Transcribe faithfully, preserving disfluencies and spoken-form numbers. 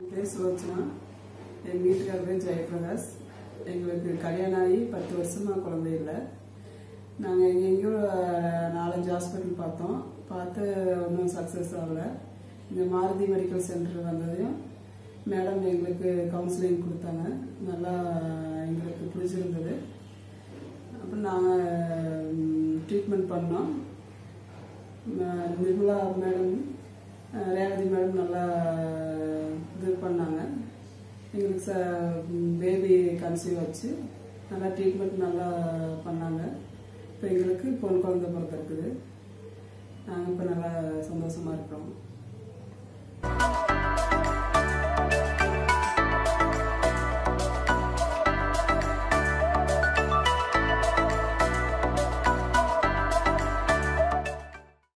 பேர் சுலோச்சனா. எங்கள் வீட்டுக்காரர் பேர் ஜெயபிரகாஷ். எங்களுக்கு கல்யாணம் ஆகி பத்து வருஷமாக குழந்தை இல்லை. நாங்கள் எங்கெங்கேயோ நாலஞ்சு ஹாஸ்பிட்டல் பார்த்தோம். பார்த்து ஒன்றும் சக்ஸஸ் ஆகலை. இந்த மாருதி மெடிக்கல் சென்டர் வந்ததையும் மேடம் எங்களுக்கு கவுன்சிலிங் கொடுத்தாங்க. நல்லா எங்களுக்கு பிடிச்சிருந்தது. அப்புறம் நாங்கள் ட்ரீட்மெண்ட் பண்ணோம். நிர்மலா மேடம், ரேவதி மேடம் நல்லா இது பண்ணாங்க. எங்களுக்கு ச பேபி கன்சீவ் வச்சு நல்லா ட்ரீட்மெண்ட் நல்லா பண்ணாங்க. இப்போ எங்களுக்கு பொன் குழந்தை பிறந்திருக்குது. நாங்கள் இப்போ நல்லா சந்தோஷமாக இருக்கிறோம்.